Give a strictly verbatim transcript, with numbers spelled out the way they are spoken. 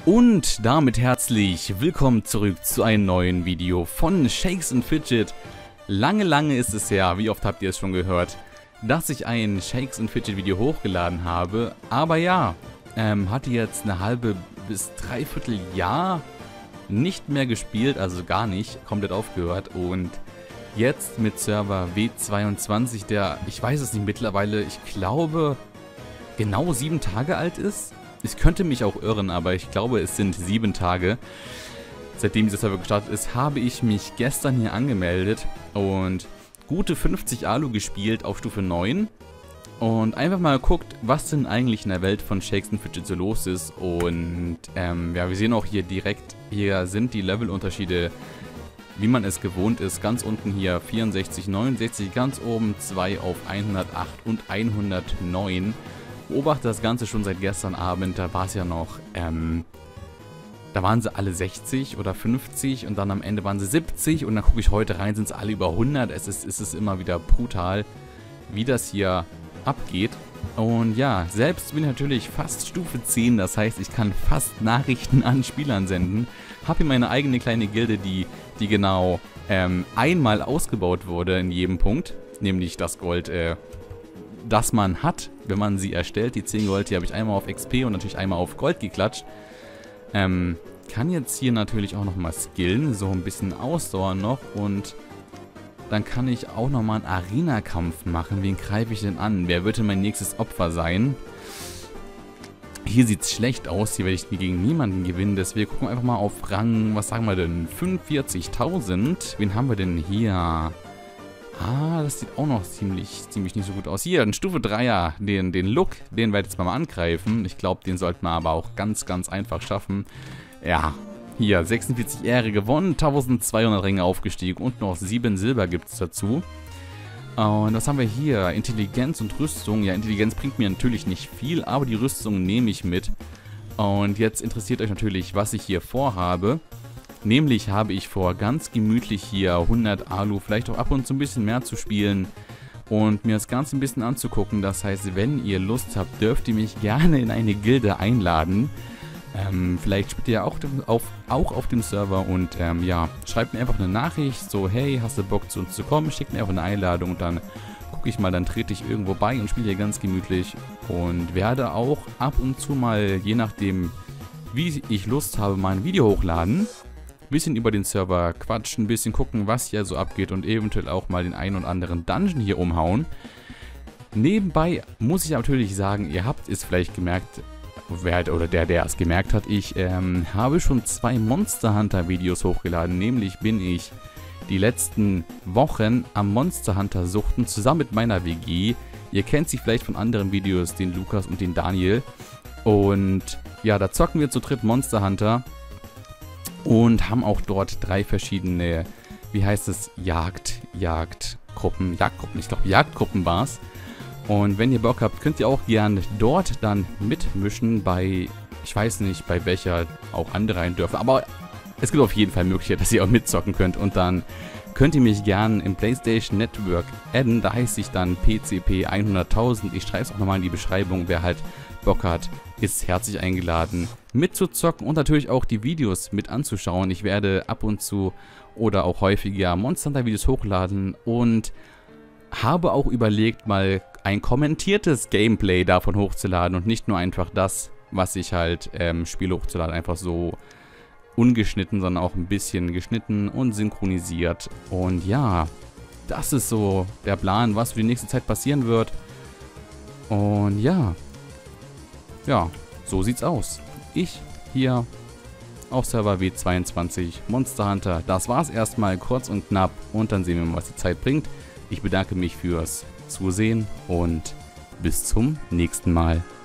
Und damit herzlich willkommen zurück zu einem neuen Video von Shakes and Fidget. Lange, lange ist es her, wie oft habt ihr es schon gehört, dass ich ein Shakes and Fidget Video hochgeladen habe. Aber ja, ähm, hatte jetzt eine halbe bis dreiviertel Jahr nicht mehr gespielt, also gar nicht, komplett aufgehört. Und jetzt mit Server W zweiundzwanzig, der, ich weiß es nicht, mittlerweile, ich glaube, genau sieben Tage alt ist. Ich könnte mich auch irren, aber ich glaube, es sind sieben Tage. Seitdem dieser Server gestartet ist, habe ich mich gestern hier angemeldet und gute fünfzig Alu gespielt auf Stufe neun. Und einfach mal geguckt, was denn eigentlich in der Welt von Shakes and Fidget so los ist. Und ähm, ja, wir sehen auch hier direkt, hier sind die Levelunterschiede, wie man es gewohnt ist. Ganz unten hier vierundsechzig, neunundsechzig, ganz oben zwei auf hundertacht und hundertneun. Beobachte das Ganze schon seit gestern Abend, da war es ja noch, ähm, da waren sie alle sechzig oder fünfzig und dann am Ende waren sie siebzig und dann gucke ich heute rein, sind es alle über hundert. Es ist, es ist immer wieder brutal, wie das hier abgeht. Und ja, selbst bin ich natürlich fast Stufe zehn, das heißt, ich kann fast Nachrichten an Spielern senden. Habe hier meine eigene kleine Gilde, die, die genau ähm, einmal ausgebaut wurde in jedem Punkt, nämlich das Gold, äh, das man hat, wenn man sie erstellt. Die zehn Gold, die habe ich einmal auf X P und natürlich einmal auf Gold geklatscht. Ähm, kann jetzt hier natürlich auch nochmal skillen, so ein bisschen Ausdauer noch und dann kann ich auch nochmal einen Arena-Kampf machen. Wen greife ich denn an? Wer wird denn mein nächstes Opfer sein? Hier sieht es schlecht aus, hier werde ich gegen niemanden gewinnen, deswegen gucken wir einfach mal auf Rang, was sagen wir denn, fünfundvierzigtausend. Wen haben wir denn hier? Ah, das sieht auch noch ziemlich, ziemlich nicht so gut aus. Hier, ein Stufe dreier, den, den Look, den werde ich jetzt mal angreifen. Ich glaube, den sollten wir aber auch ganz, ganz einfach schaffen. Ja, hier, sechsundvierzig Ehre gewonnen, eintausendzweihundert Ringe aufgestiegen und noch sieben Silber gibt es dazu. Und was haben wir hier? Intelligenz und Rüstung. Ja, Intelligenz bringt mir natürlich nicht viel, aber die Rüstung nehme ich mit. Und jetzt interessiert euch natürlich, was ich hier vorhabe. Nämlich habe ich vor, ganz gemütlich hier hundert Alu, vielleicht auch ab und zu ein bisschen mehr zu spielen und mir das Ganze ein bisschen anzugucken. Das heißt, wenn ihr Lust habt, dürft ihr mich gerne in eine Gilde einladen. Ähm, vielleicht spielt ihr auch auf, auch auf dem Server und ähm, ja, schreibt mir einfach eine Nachricht, so hey, hast du Bock zu uns zu kommen? Schickt mir einfach eine Einladung und dann gucke ich mal, dann trete ich irgendwo bei und spiele hier ganz gemütlich und werde auch ab und zu mal, je nachdem wie ich Lust habe, mal ein Video hochladen. Bisschen über den Server quatschen, ein bisschen gucken, was hier so abgeht und eventuell auch mal den einen oder anderen Dungeon hier umhauen. Nebenbei muss ich natürlich sagen, ihr habt es vielleicht gemerkt, wer oder der, der es gemerkt hat, ich ähm, habe schon zwei Monster Hunter Videos hochgeladen. Nämlich bin ich die letzten Wochen am Monster Hunter suchten, zusammen mit meiner W G. Ihr kennt sie vielleicht von anderen Videos, den Lukas und den Daniel. Und ja, da zocken wir zu dritt Monster Hunter. Und haben auch dort drei verschiedene, wie heißt es, Jagd, Jagdgruppen, Jagdgruppen, ich glaube Jagdgruppen war es. Und wenn ihr Bock habt, könnt ihr auch gerne dort dann mitmischen bei, ich weiß nicht, bei welcher auch andere rein dürfen. Aber es gibt auf jeden Fall Möglichkeit, dass ihr auch mitzocken könnt. Und dann könnt ihr mich gerne im PlayStation Network adden. Da heißt ich dann P C P hunderttausend. Ich schreibe es auch nochmal in die Beschreibung, wer halt Bock hat, ist herzlich eingeladen mitzuzocken und natürlich auch die Videos mit anzuschauen. Ich werde ab und zu oder auch häufiger Monster Hunter Videos hochladen und habe auch überlegt, mal ein kommentiertes Gameplay davon hochzuladen und nicht nur einfach das, was ich halt ähm, spiele, hochzuladen, einfach so ungeschnitten, sondern auch ein bisschen geschnitten und synchronisiert. Und ja, das ist so der Plan, was für die nächste Zeit passieren wird. Und ja, ja, so sieht's aus. Ich hier auf Server W zweiundzwanzig Monster Hunter. Das war's erstmal kurz und knapp und dann sehen wir mal, was die Zeit bringt. Ich bedanke mich fürs Zusehen und bis zum nächsten Mal.